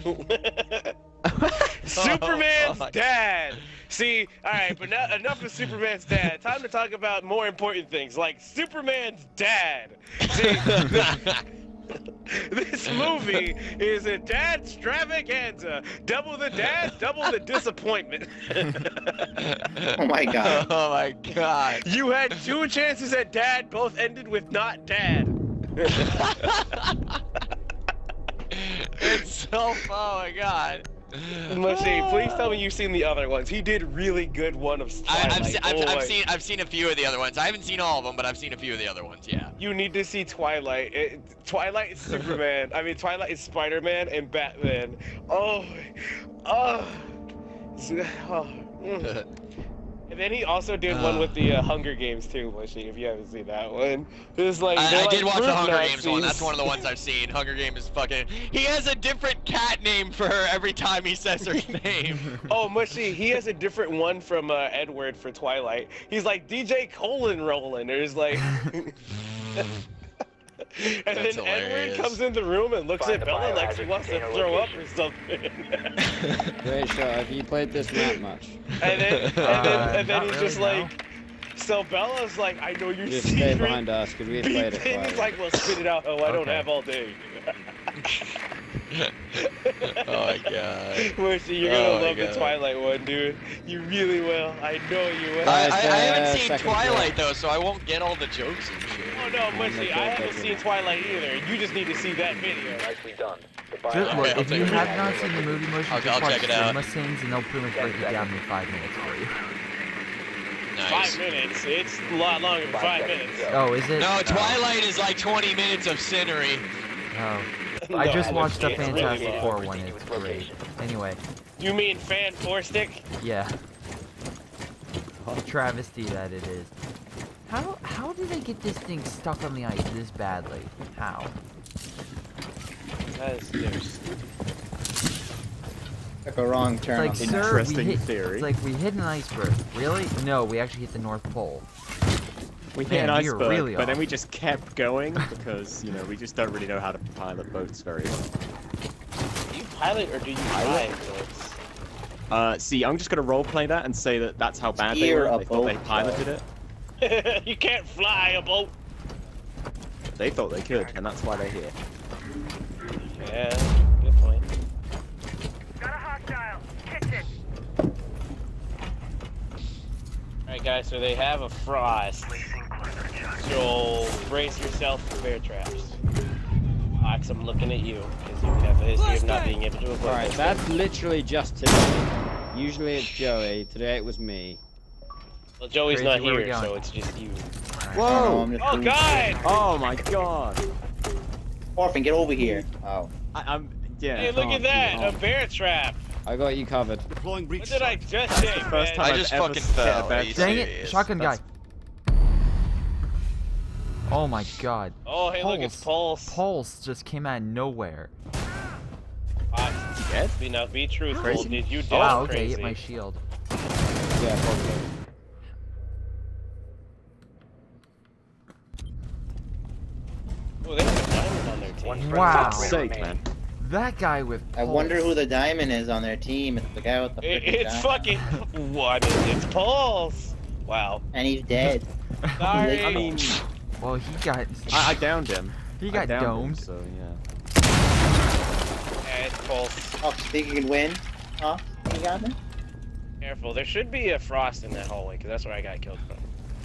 Superman's dad. See, all right, but now, enough of Superman's dad. Time to talk about more important things, like Superman's dad. See, this movie is a dad extravaganza. Double the dad, double the disappointment. Oh my god. Oh my god. You had 2 chances at dad, both ended with not dad. It's so, oh my god. Mushy, please tell me you've seen the other ones. He did really good one of Twilight. I've seen a few of the other ones. I haven't seen all of them, but I've seen a few of the other ones. Yeah. You need to see Twilight. Twilight is Superman. I mean, Twilight is Spider-Man and Batman. Oh. And then he also did one with the Hunger Games too, Mushy, if you haven't seen that one. It's like, I did watch the Hunger Games one. That's one of the ones I've seen. Hunger Games is fucking... He has a different cat name for her every time he says her name. Oh, Mushy, he has a different one from Edward for Twilight. He's like DJ Colon Roland. There's like... And That's then hilarious. Edward comes in the room and looks at Bella like she wants to throw up or something. Great show. Have you played this map much? And then he's just like, so Bella's like, I know your Just secret. stay behind us, because we played it And he's quietly. like, well, spit it out. Oh, I don't have all day. Oh my god. Mushy, you're gonna Oh my love the God. Twilight one, dude. You really will. I know you will. I Alright, haven't seen second Twilight though, so I won't get all the jokes and shit. Oh no, Mushy, I haven't seen Twilight either. You just need to see that video. Nicely done. Just Okay, look, I'll if take you it. have not seen the movie motion, I'll just watch check it out. Cinema Sins and they'll pretty much break it down in 5 minutes for you. Nice. 5 minutes. It's a lot longer than 5 minutes. Oh, is it? No, Twilight is like 20 minutes of scenery. Oh. No, I just watched the it's really Fantastic long. Four one. It's great. Anyway, You mean Fan Four Stick? yeah. A travesty that it is. How did they get this thing stuck on the ice this badly? How? There's Took a wrong turn. It's like, off the sir, Interesting we hit, theory. It's like we hit an iceberg. Really? No, we actually hit the North Pole. We hit Man, an we were iceberg, really but then off. we just kept going because, you know, we just don't really know how to pilot boats very well. Do you pilot or do you fly? See, I'm just gonna roleplay that and say that that's how bad they Steer were. a They thought they boat, piloted it. You can't fly a boat. They thought they could, and that's why they're here. Yeah, good point. Got a hostile. Kitchen. Alright guys, so they have a frost. So brace yourself for bear traps. Ox, I'm looking at you, because you have a history of not being able to avoid Alright, this. that's literally just today. Usually it's Joey. Today it was me. Well, Joey's Crazy, not where we here, going? so it's just you. Whoa! Oh god! Oh my god! Orphan, get over here. Oh. Yeah. Hey, look at that! A bear trap! I got you covered. Deploying breach. What did I just say, First man? time I just I've ever fucking hit a fell. bear Are you trap. Dang it! serious? Shotgun guy. That's- Oh my god. Oh, hey, look, it's Pulse. Pulse just came out of nowhere. Ox, Dead? be truthful. Crazy. Did you do Wow, okay, crazy? hit my shield. Yeah, probably. Oh, they have a diamond on their team. Wow. Fuck's sake, man. That guy with I wonder who the diamond is on their team. It's the guy with the freaking It's diamond. fucking... What? It's Pulse! Wow. And he's dead. Sorry. I mean, Well, he got. I downed him. He I got downed him, domed. so yeah. Yeah, it's Pulse. Oh, you think you can win? Huh? You got me? Careful. There should be a frost in that hallway, because that's where I got killed from.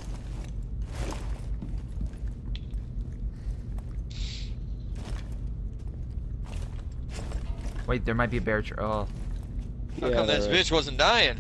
Wait, there might be a bear trap. Oh, How Yeah, come this there is. bitch wasn't dying?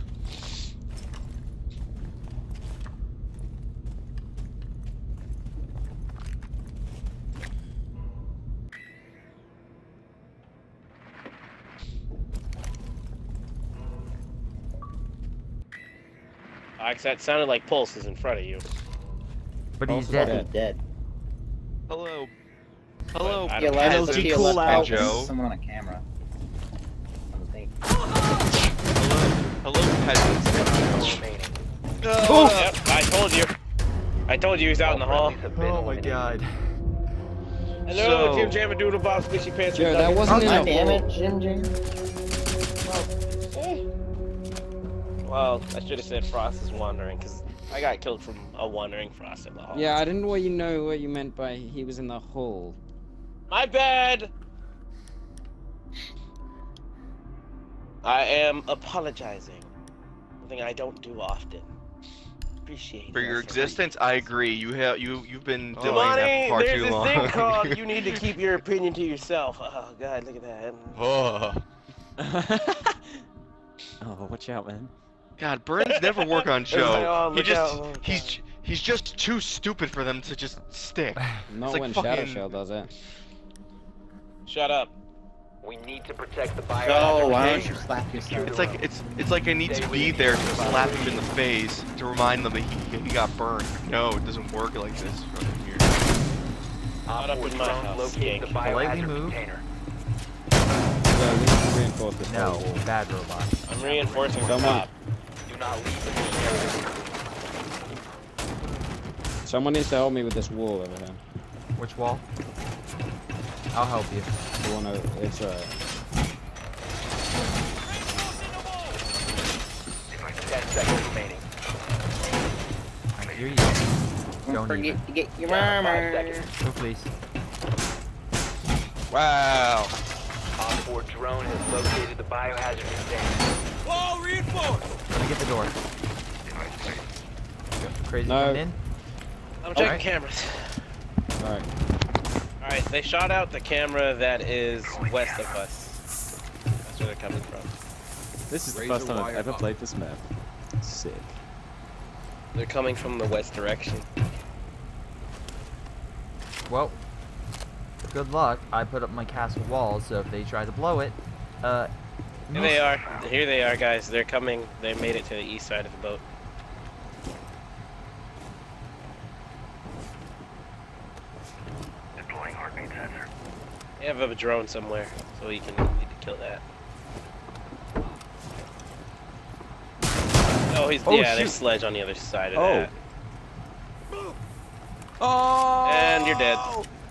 Ox, that sounded like Pulse is in front of you. but he's Also dead. dead. Dead. Hello. Hello. I He don't left, know. Penalty he call left out. Joe. someone on a camera. On the thing. Hello, peasants. Yep, I told you. I told you he was out in the hall. Oh my god. Hello, Jim Jam and Doodle Bob, Squishy Pants. Joe, that wasn't God in damn a it, Jim Jam. Well, I should have said Frost is wandering, because I got killed from a wandering Frost in the hall. Yeah, I didn't know what you meant by he was in the hole. My bad! I am apologizing. Something I don't do often. Appreciate For your that. existence, I agree. You've been delaying Money, that for far there's too this long. thing called you need to keep your opinion to yourself. Oh god, look at that. Oh. Oh, watch out, man. God, Burns never work on Joe. Look out, He's just too stupid for them to just stick. Not like when fucking- Shadow Shell does it. Shut up. We need to protect the bio. Oh, why don't you slap yourself? It's like I need to be there to slap him in the face to remind them that he got burned. No, it doesn't work like this from here. Not up in my house. Locate the Skank. Politely biohazard move. container. So we need to reinforce this No, whole wall. bad robot. I'm reinforcing the Someone- top. Do not leave the mission area. Someone needs to help me with this wall over here. Which wall? I'll help you. The one over, it's 10 seconds remaining. I hear you. Don't Don't forget even. to get your Down to 5 armor. seconds. Oh, please. Wow. Op 4 drone has located the biohazard container. Let me get the door. Crazy No. coming in? I'm checking Alright. cameras. alright. Alright, they shot out the camera that is west of us. That's where they're coming from. This is the first time I've ever played this map. Sick. They're coming from the west direction. Well, good luck. I put up my castle walls, so if they try to blow it, Here they are. Here they are, guys. They're coming. They made it to the east side of the boat. Deploying heartbeat sensor. They have a drone somewhere, so we need to kill that. Oh, yeah, there's sledge on the other side of that. Oh! And you're dead.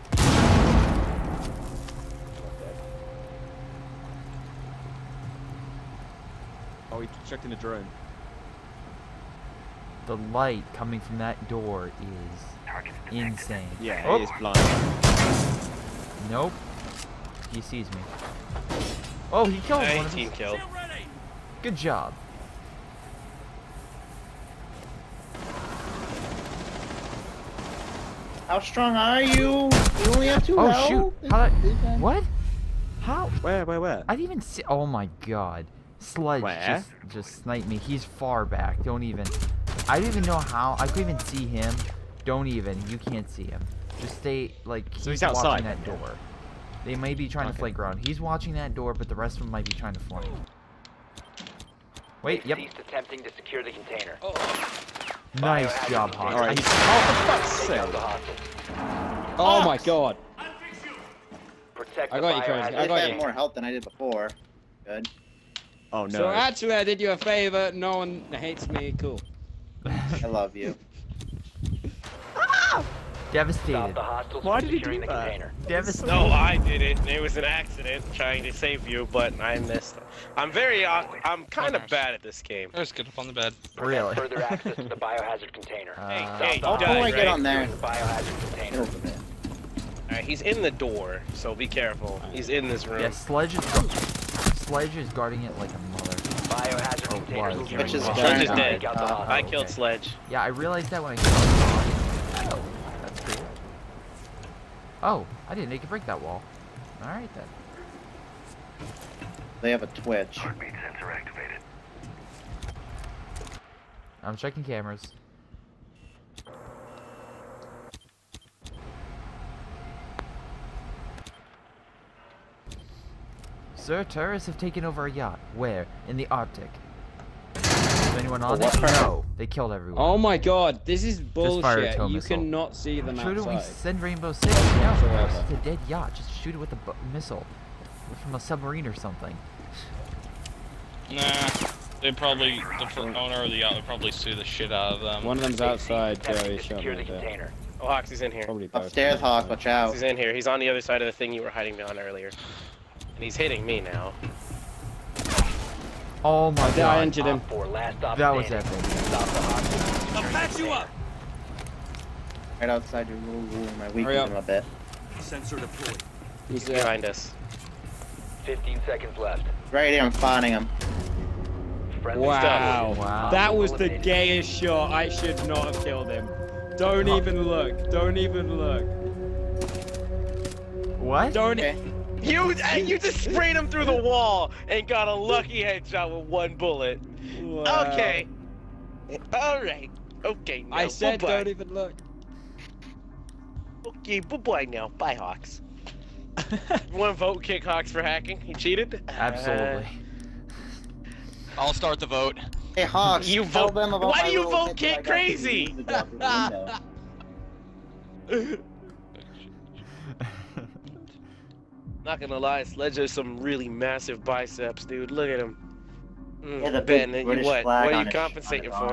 Oh, he checked in a drone. the light coming from that door is insane. Yeah, Oh. he is blind. Nope. He sees me. Oh, he killed one of 19 his. kill. Good job. How strong are you? You only have 2 Oh health? shoot! How that? What? How? Where? I didn't even see. Oh my god! Sledge Where? just sniped me. He's far back. Don't even. I don't even know how. I couldn't even see him. Don't even. You can't see him. Just stay like. So he's watching outside. that door. They may be trying to flank around. He's watching that door, but the rest of them might be trying to flank. Wait. Yep. Ceased attempting to secure the container. Nice Biohazard job, container. Hawk. Alright, he's. Oh, for fuck's Take out sake! the hostiles. Oh my god. Protect I the got you, Crazy. biohazard I I got have you. more health than I did before. Good. Oh no. So actually, I did you a favor. No one hates me. Cool. I love you. Stop Devastated. the hostiles Why from did he securing do the that? container. Devastated. No, I did it. It was an accident trying to save you, but I missed. I'm kind of bad at this game. Let's get up on the bed. Really? Further access to the biohazard container. Hey, Uh, hey, How you do I died, get on right? there? The biohazard container. Get over there. Alright, he's in the door, so be careful. He's in this room. Yeah, Sledge is guarding it like a mother. Biohazard Oh, container. wow. Which is Sledge is down. dead. Take out the Oh, I hostiles. killed okay. Sledge. Yeah, I realized that when I killed. Oh, that's cool. Oh, I didn't make it break that wall. Alright then. They have a twitch. Heartbeat sensor activated. I'm checking cameras. Sir, terrorists have taken over a yacht. Where? In the Arctic. Is anyone on what it? part? No. They killed everyone. Oh my god, this is fired a bullshit. tow You missile. cannot see them Shouldn't we outside. send Rainbow Six? No, Whatsoever. it's a dead yacht. Just shoot it with a missile. From a submarine or something. Nah, they probably, the owner of the yacht would probably sue the shit out of them. One of them's outside, Attempting Joey. to Shot secure me the there. container. Oh, Hawks, he's in here. Probably both. Upstairs, Hawk, watch out. He's in here. He's on the other side of the thing you were hiding behind earlier. And he's hitting me now. Oh my I god. injured him. That was epic. I'll patch you up. Right outside your little room. I Hurry weakened up. him a bit. Sensor deployed. He's He's behind us. 15 seconds left. Right here, I'm spawning him. Friendly Wow. Wow. That was the gayest shot. I should not have killed him. Don't even look. Don't even look. What? Don't. Okay. You just sprayed him through the wall and got a lucky headshot with one bullet. Wow. Okay. All right. Okay. Now, I said bye-bye. don't even look. Okay. Bye-bye now. Bye, Hawks. One vote kick Hawks for hacking. He cheated. Absolutely. I'll start the vote. Hey, Hawks, You tell vote- them about Why my do you little vote tip Kid that I got you to Crazy? use to drop your window. Not gonna lie, Sledge has some really massive biceps, dude. Look at him. Yeah, the big Ben, and British what? flag What are on you his- compensating on his for?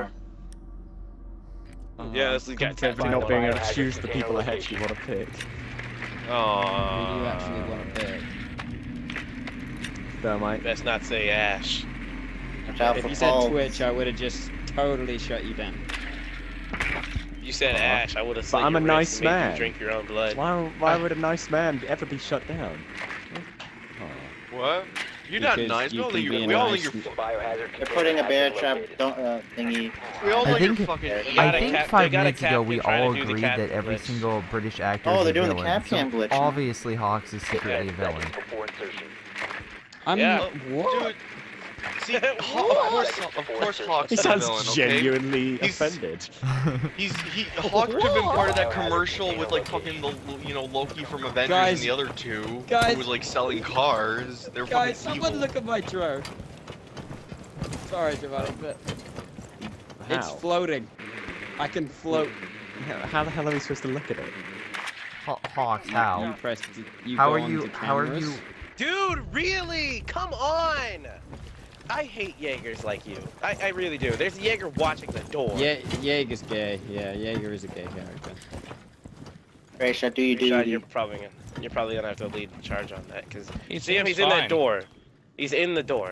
arm. Yeah, this has got Definitely not being able to choose the people I actually want to pick. Who do you actually Aww. want to pick? Thermite. Best not say Ash. Watch out If for you said Paul. Twitch, I would have just totally shut you down. You said Ash, I would have slit I'm your a wrist nice and made man. you drink your own blood. Why would a nice man ever be shut down? What? You're not Because nice. you can be We all nice think you're. Biohazard They're putting a bear trap container thingy. We all I know you're think- fucking. They I gotta think cap- they 5 gotta minutes ago we captain try to all do the agreed captain that every glitch. single British actor Oh, is they're a doing the villain. cap cam So glitch. obviously Hawks is secretly a villain. before insertion. I'm Yeah. what? Dude, see, of course, Hawk's He the sounds villain. Okay. genuinely He's- offended. Hawk could have been part of that commercial with like fucking Loki from Avengers Guys. and the other two Guys. who was like selling cars. They're Guys, fucking someone evil. look at my drone. Sorry, Giovanni, but it's How? floating. I can float. How the hell are we supposed to look at it? Hawks, You how? press. You How go are onto you? How are cameras. you? Dude, really? Come on! I hate Jaegers like you. I really do. There's a Jaeger watching the door. Yeah, Jaeger's gay. Yeah, Jaeger is a gay character. Gracia, do you do Rashad, you? you're probably gonna have to lead the charge on that because He see him. seems He's in that fine. door. He's in the door.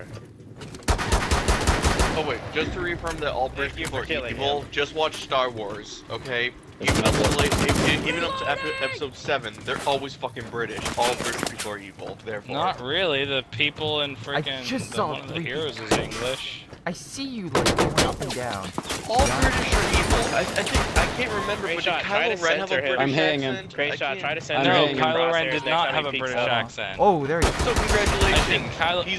Oh wait, just to reaffirm that all British Thank you people for are killing evil, him. just watch Star Wars, okay? Even up to episode 7, they're always fucking British. All British people are evil, therefore. Not really. The people in I freaking just saw one of the 3 heroes is English. I see you like going up and down. All British are evil. I think I can't remember, Great but shot, did try to Kylo Ren have a censor him. British I'm hitting him. accent? Great I shot. can't- Try to send I'm him. No, hitting in him. Kylo Ren crosshairs did next not time have he a peeks British out. accent. Oh, there you go. So congratulations. I think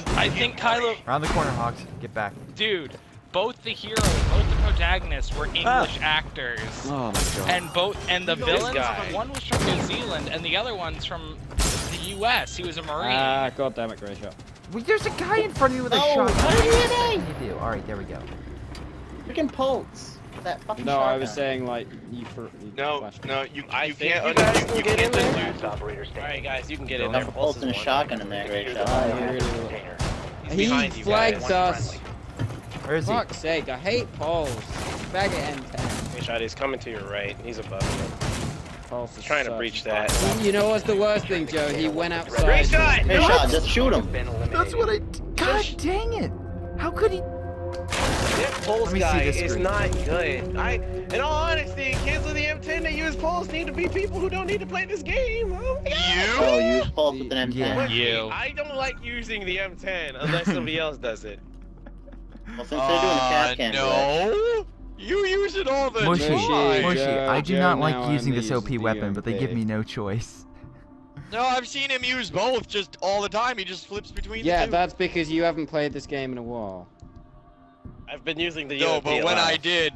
Kylo. Around the corner, Hawks. Get back. Dude, both the heroes, both the protagonists were English actors. Oh my god. And the This villains, guy. one was from New Zealand and the other one's from the US. He was a Marine. Ah, god damn it, great shot. Wait, there's a guy in front of you with a No, shotgun. what are you What doing? do you do? All right, there we go. Freaking Pulse. That fucking No, I was shotgun. saying like you No, flashed. no, you I think can't. you guys can get in there. Last operator All right, standing. guys, you can get in Don't there. Pulse Pulse and a is one. shotgun in there, Gracia. Container. He's He behind you flagged guys. us. Where is he? Fuck's sake, I hate Pulse. Faggot M10. Great shot. He's coming to your right. He's above you. Pulse He's is trying to such- breach that. You know what's the worst thing, Joe? He went outside. Great shot. Hey, No! shot, just shoot him. Been eliminated. That's what I. God dang it! How could he? This Pulse Let me see guy this is screen. not good. In all honesty, kids with the M10 that use Pulse need to be people who don't need to play this game. Oh my God. Oh, use Pulse with an M10. Yeah. You. I don't like using the M10 unless somebody else does it. Well, since they're doing the cast cam glitch. no. You use it all the Mushy, time. Mushy. Joe, I do Joe not now like using only this OP uses weapon, but they give DMP. me no choice. No, I've seen him use both just all the time. He just flips between Yeah, the two. that's because you haven't played this game in a while. I've been using the No, UMP but a when lot. I did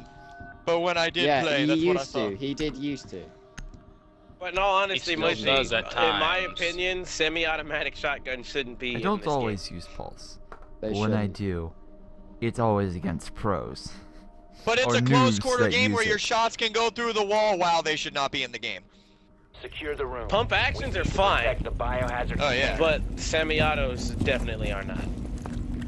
Yeah, play, he that's what I used thought. to. He did used to. But in all honesty, still Mushy, does at in my times. opinion, semi-automatic shotgun shouldn't be I in don't this always use Pulse. They But when I shouldn't. do, it's always against pros. But it's Or a close noobs quarter that game use where your it. shots can go through the wall. Wow, they should not be in the game. Secure the room. Pump actions We are need to fine. protect the biohazard. Oh, yeah. But semi-autos definitely are not.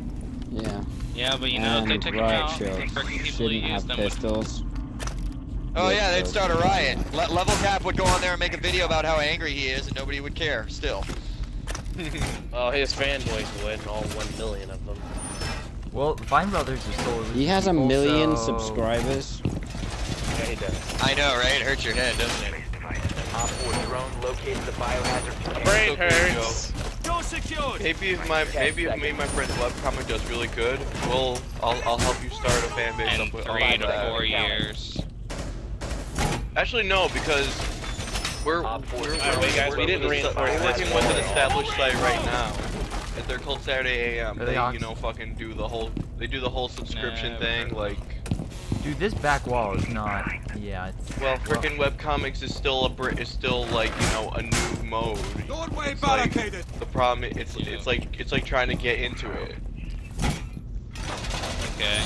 Yeah. Yeah, but you know, if they And took him right out, shield. freaking people who Shouldn't use have them with pistols. Oh yeah, they'd start a riot. Level Cap would go on there and make a video about how angry he is, and nobody would care. Still. Oh, his fanboys would, all 1 million of them. Well, Vine Brothers is still. He has a people, million so- subscribers. Yeah, he does. I know, right? It hurts your head, doesn't it? Op 4 drone located the biohazard container. Brain hurts. Maybe if my friend's webcomic does really good, I'll help you start a fan base. In up with 3 to that. 4 years. Actually, no, because we're guys, we didn't reinforce we're that. working with an established site right now. They're called Saturday AM. Are They, they you know, fucking do the whole subscription thing, like. Dude, this back wall is not. Yeah, it's. Well, frickin' webcomics is still like, you know, a new mode. It's like, the problem it's like trying to get into it. Okay.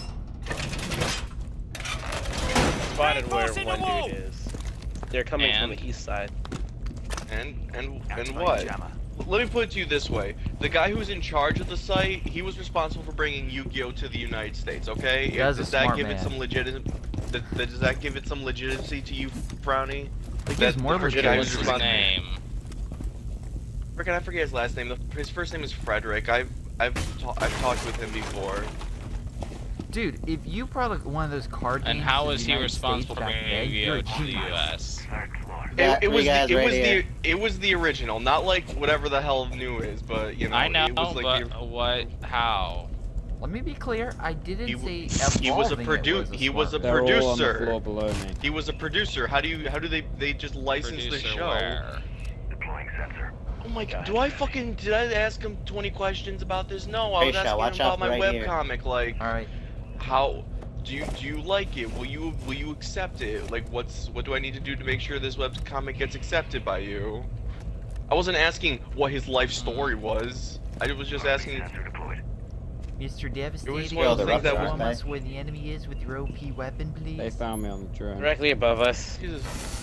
Spotted where one dude is. They're coming from And? the east side. And what? Let me put it to you this way: the guy who's in charge of the site, he was responsible for bringing Yu-Gi-Oh to the United States. Okay, That's a does that smart give it man. some Does that give it some legitimacy to you, Frowny? It gives more the legitimacy. guy What's who's his responsible- name? Frickin', I forget his last name. His first name is Frederick. I've talked with him before. Dude, if you brought like one of those card games And how to was the he United responsible for States back bringing then, you're a Yu-Gi-Oh to the genius. US? Got three guys right here. It was the original, not like whatever the hell new is, but you know. I know, it was like but the, what? How? Let me be clear. I didn't He say he was a evolving it was he was a They're all on the producer. floor below me. He was a producer. How do they just license the Producer show? where? Deploying sensor. Oh my god, did I ask him 20 questions about this? No, I was Hey, Shah, asking watch him out about my right here. webcomic, like, All right. how, do you like it? Will you accept it? Like, what do I need to do to make sure this webcomic gets accepted by you? I wasn't asking what his life story was. I was just asking, Sensor deployed. Mr. Devastator, one of the things that show was- us where the enemy is with your OP weapon, please. They found me on the drone. Directly above us. Jesus,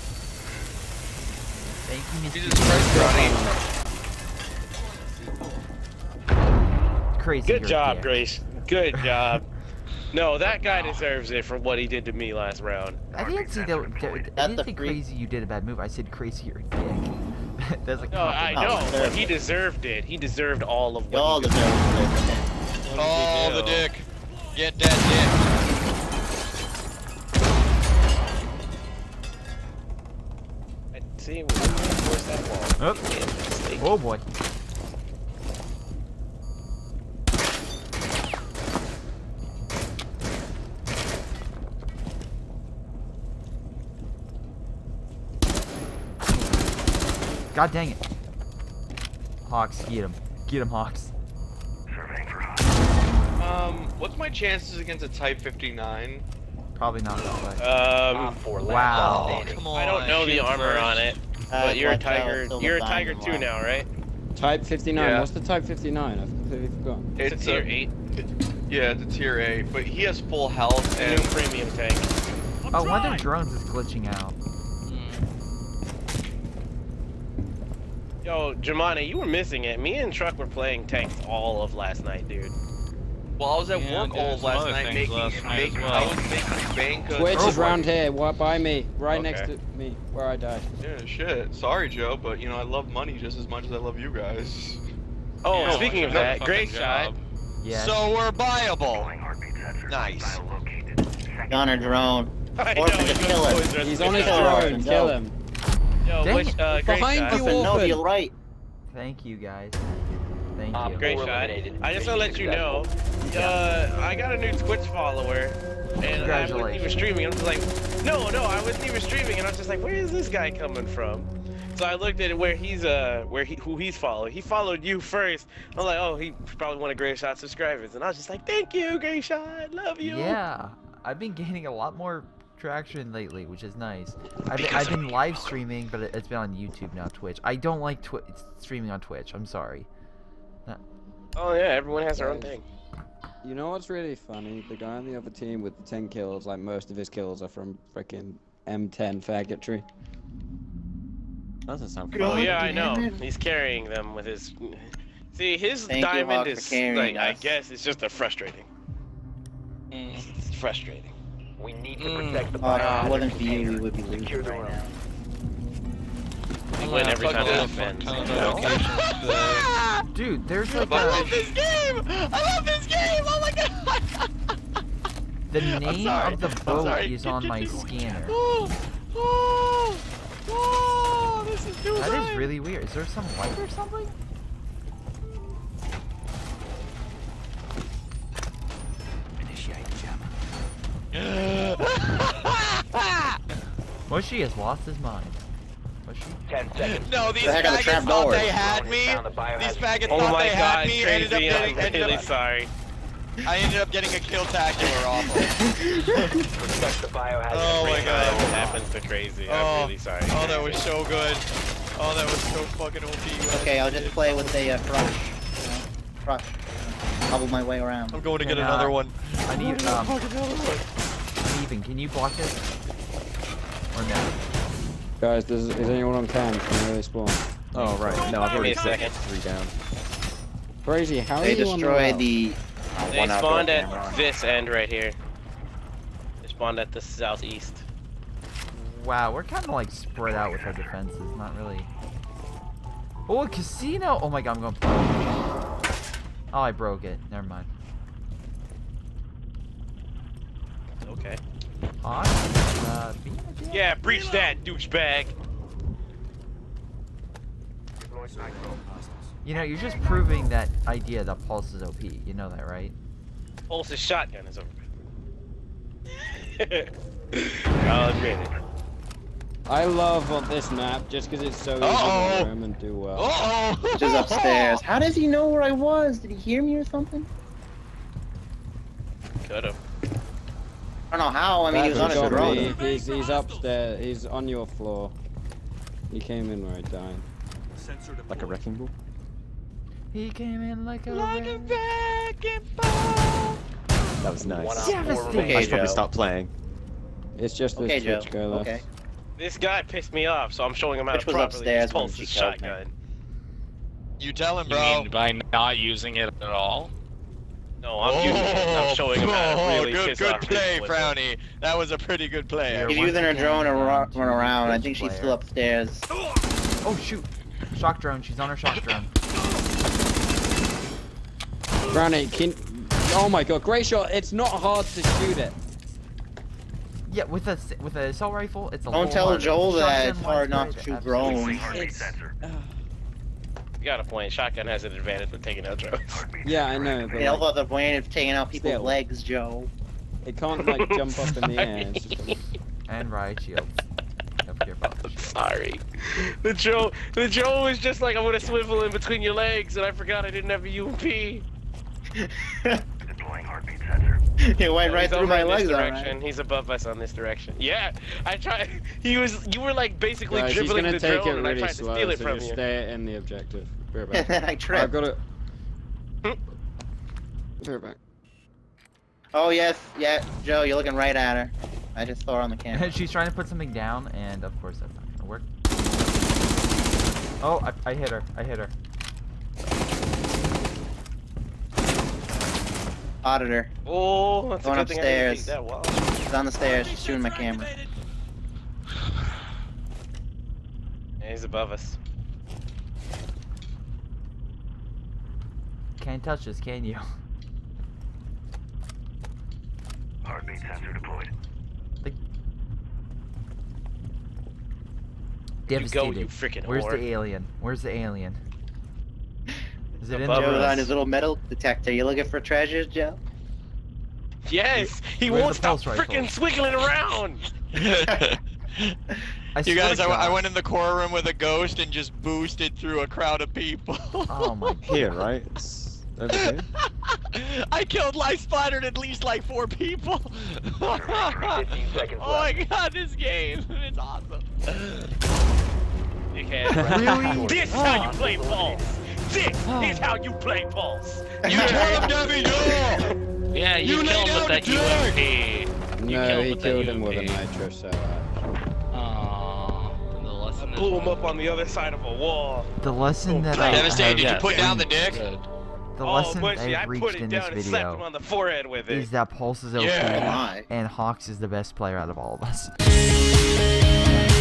Thank you, Mr. Jesus Christ, Ronnie. Crazy. Good you're job, there. Grace. Good job. No, that guy deserves it for what he did to me last round. I didn't say that. I That's didn't the say freak. crazy. You did a bad move. I said crazy. You're a dick. That's a No, I compliment. know, but he deserved it. He deserved all of what Y'all he did. deserve it. Oh, the do? dick. Get that dick. See, we reinforce that wall. Oh. Oh boy. God dang it. Hawks, get him. Get him, Hawks. Surveying for hot. What's my chances against a Type 59? Probably not that way. Op 4 last Wow. Oh, standing. come on. I don't know the shoot armor first. on it, but you're a watch out, tiger. still You're a the tiger diamond 2 line. now, right? Type 59. Yeah. What's the Type 59? I've completely forgotten. It's a tier 8. Yeah, it's a tier 8, but he has full health A new and premium tank. Oh, one of their drones is glitching out. Yo, Jamani, you were missing it. Me and Truck were playing tanks all of last night, dude. well, I was at Yeah, work did all of some last other night things last night as I well. was making bank. Twitch is round here, right by me, right Okay. next to me, where I died. Yeah, shit. Sorry, Joe, but you know I love money just as much as I love you guys. Oh, Yeah, speaking of good that, fucking great shot. job. Yeah. So we're viable. Deploying heartbeat sensor. Nice. Bio located. Second. Gunner drone. I Orphan know, to he kill goes him. boys versus He's on his big Kill shot. him. drone, kill him. Yo, Dang which, it. great Behind shot. you, Orphan, no, Orphan. you're right. Thank you, guys. Thank Op you. Great Four shot. eliminated. I just want to let you know, I got a new Twitch follower, and I wasn't even streaming. I'm just like, no, I wasn't even streaming, and I was just like, where is this guy coming from? So I looked at where he's who he's followed. He followed you first. I'm like, oh, he probably one of Great Shot subscribers, and I was just like, thank you, Great Shot, love you. Yeah, I've been gaining a lot more traction lately, which is nice. I've been live streaming, but it's been on YouTube now, Twitch. I don't like streaming on Twitch. I'm sorry. Oh yeah, everyone has their own thing. You know what's really funny? The guy on the other team with 10 kills, like most of his kills are from frickin' M10 faggotry. Doesn't sound Oh fun. yeah, I know. He's carrying them with his. See, his Thank you, diamond Hawk, for is carrying like, I us. guess it's just a frustrating. It's frustrating. We need to protect the Oh, if it biohazard wasn't for you, we container. would be losing Secure the right room. now. You win every time it defends. Dude, there's like I love this game! I love this game! Oh my god! the name sorry. of the I'm boat sorry. is on my scanner. This is too That bright. is really weird. Is there some light or something? Mushy has lost his mind. Mushy? 10 seconds. No, these The heck are the faggots trap thought doors? they had Drone me. has found the biohazard These faggots Oh thought my they had god, me. crazy, I'm really sorry. I ended up getting a kill-tacular off. Protect the biohazard Oh my container. god. That happens to crazy, I'm really sorry. Oh, that was so good. Oh, that was so fucking OP. Okay, I'll just play with the crush. You know? Crush. Hobble my way around. I'm going to get Can, another one. I need Even, can you block this? Or no? Guys, is anyone on cam? Can they spawn? Oh, right. No, I've already Give me a set second. 3 down. Crazy, how They are you on destroyed the the. They spawned at this end right here. They spawned at the southeast. Wow, we're kind of like spread out with our defenses, not really. Oh, a casino! Oh my god, I'm going. Oh, I broke it. Never mind. Okay. Yeah, breach that, douchebag. You know, you're just proving that idea that Pulse is OP. You know that, right? Pulse's shotgun is over. I'll admit it. I love on this map just because it's so easy to roam and do well. Uh-oh! Just upstairs. How does he know where I was? Did he hear me or something? Could've. I don't know how. I mean, he was on his Got drone. me. He's upstairs. He's on your floor. He came in where I died. Like a wrecking ball? He came in like a wrecking ball. That was nice. One Yeah, op this four thing- I remaining. should probably stop playing. It's just this Okay, Joe. Twitch guy left. Okay. This guy pissed me off, so I'm showing him how Which to was properly upstairs use when Pulse's she killed me. shotgun. You tell him, You bro. mean by not using it at all? No, I'm using it. I'm showing him how to really good, piss good off play, people with it. Frowny. That was a pretty good play. He's using her drone to run around. I think she's still upstairs. Oh shoot! Shock drone. She's on her shock drone. Granny, oh my god, great shot. It's not hard to shoot it. Yeah, with a assault rifle, it's a Don't little tell harder. Joel that Shotgun it's hard not one's to great, shoot drones. Heartbeat sensor. You got a point. Shotgun has an advantage with taking out drones. Yeah, I know, but They all like, thought the point of taking out people's Still. legs, Joe. it can't like jump up in the air. It's just like, And riot shields. Don't care about the shield. Sorry. The Joe was just like, I'm gonna swivel in between your legs, and I forgot I didn't have a UMP. Deploying heartbeat sensor. He went right He's through over my in this legs, direction. alright. He's above us on this direction. Yeah, I tried. You were like basically guys, he's dribbling gonna the take drone, it and I really tried to slow, steal it so from just you. stay in the objective. Be right And back. then I I've tripped. got it. Be right back. Oh, yes, yeah, Joe, you're looking right at her. I just saw her on the camera. She's trying to put something down, and of course that's not gonna work. Oh, I hit her. I hit her. Spotted her. Oh, that's Going a good thing I didn't upstairs. take that wall. She's on the stairs. She's shooting my camera. Yeah, he's above us. Can't touch this, can you? Heartbeat sensor deployed. Devastated. You freaking Where's whore. the alien? Where's the alien? Is it in Above there? Joe's us. on his little metal detector. You looking for treasures, Joe? Yes, he Where's won't the stop pulse rifle? freaking swiggling around. I You swear guys, to I God. went in the core room with a ghost and just boosted through a crowd of people. Oh my god. Here, right? It's over here. I killed, life splattered at least like 4 people. 15 seconds Oh my left. god, this game, it's awesome. You can't. Really? This is how you play Pulse. This is how you play Pulse. You killed him, Debbie, no! Yeah, you You killed lay him with down that the UMP. You No, he with that killed him with a UMP. nitro cell. Aww. The lesson is Blew him up on the other side of a wall. The lesson that I Devastated, have did you put down the dick? Good. The Oh, lesson Bushy, I I've put reached it in down this and slapped him video on the forehead with it. is that Pulse is OP Yeah. and Hawks is the best player out of all of us.